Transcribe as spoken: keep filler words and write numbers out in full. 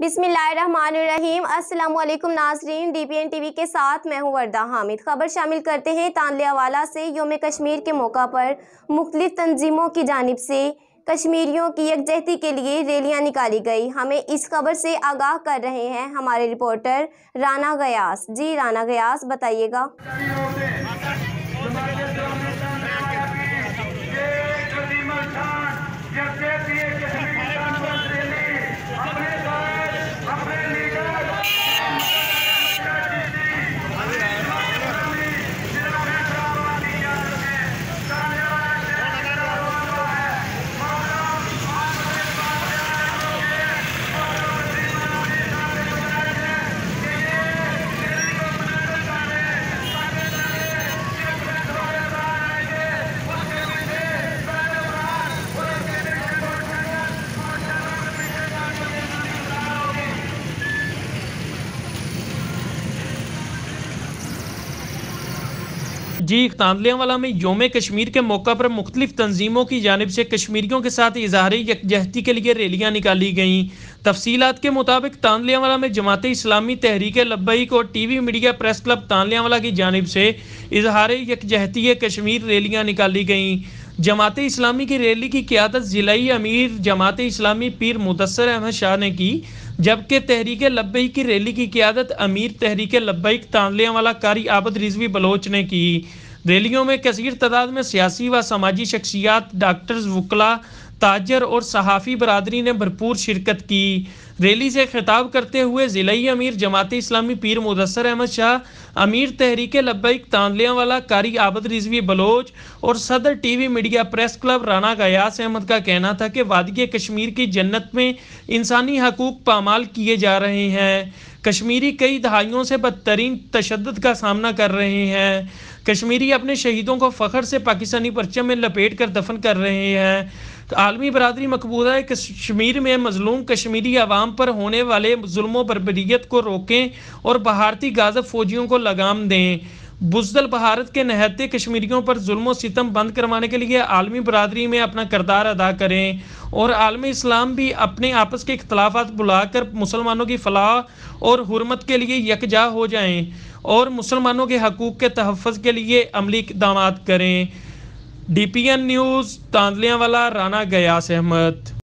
بسم اللہ الرحمن الرحیم۔ السلام علیکم ناظرین، D P N T V کے ساتھ میں ہوں وردہ حامد۔ خبر شامل کرتے ہیں۔ تانلیہ والا سے یوم کشمیر کے موقع پر مختلف تنظیموں کی جانب سے کشمیریوں کی یکجہتی کے لیے ریلیاں نکالی گئی۔ ہمیں اس خبر سے آگاہ کر رہے ہیں ہمارے رپورٹر رانا غیاث۔ جی رانا غیاث، بتائیے گا۔ جی تانلیہ والا میں یوم کشمیر کے موقع پر مختلف تنظیموں کی جانب سے کشمیریوں کے ساتھ اظہار یکجہتی کے لیے ریلیاں نکالی گئیں۔ تفصیلات کے مطابق تانلیہ والا میں جماعت اسلامی تحریک لبیک اور T V media press club Tandlianwala کی جانب سے اظہار یکجہتی کشمیر ریلیاں نکالی گئیں۔ جماعت اسلامی کی ریلی کی قیادت ضلعی امیر جماعت اسلامی پیر مدثر احمد شاہ نے کی، جبکہ تحریک لبیک کی ریلی کی قیادت امیر تحریک لبیک تانلیہ والا قاری عابد رضوی بلوچ نے کی۔ ریلیوں میں کثیر تعداد میں سیاسی و سماجی شخصیات، ڈاکٹرز، وکلاء، تاجر اور صحافی برادری نے بھرپور شرکت کی۔ ریلی سے خطاب کرتے ہوئے ضلعی امیر جماعت اسلامی پیر مدثر احمد شاہ، امیر تحریک لبیک تانلیہ والا قاری عابد رضوی بلوچ اور صدر T V media press club Rana Ghiyas Ahmed کا کہنا تھا کہ وادی کشمیر کی جنت میں انسانی حقوق پامال کیے جا رہے ہیں۔ کشمیری کئی دہائیوں سے بدترین تشدد کا سامنا کر رہے ہیں۔ کشمیری اپنے شہیدوں کو فخر سے پاکستانی پرچم میں لپیٹ کر دفن کر رہے ہیں۔ عالمی برادری مقبوضہ کشمیر میں مظلوم کشمیری عوام پر ہونے والے ظلم و بربریت کو روکیں اور بھارتی غازب فوجیوں کو لگام دیں۔ بزدل بھارت کے نہتے کشمیریوں پر ظلم و ستم بند کروانے کے لیے عالمی برادری میں اپنا کردار ادا کریں اور عالم اسلام بھی اپنے آپس کے اختلافات بھلا کر مسلمانوں کی فلاح اور حرمت کے لیے یکجا ہو جائیں اور مسلمانوں کے حقوق کے تحفظ کے لیے عملی اقدامات کریں۔ D P N news Tandlianwala, Rana Ghiyas Ahmad.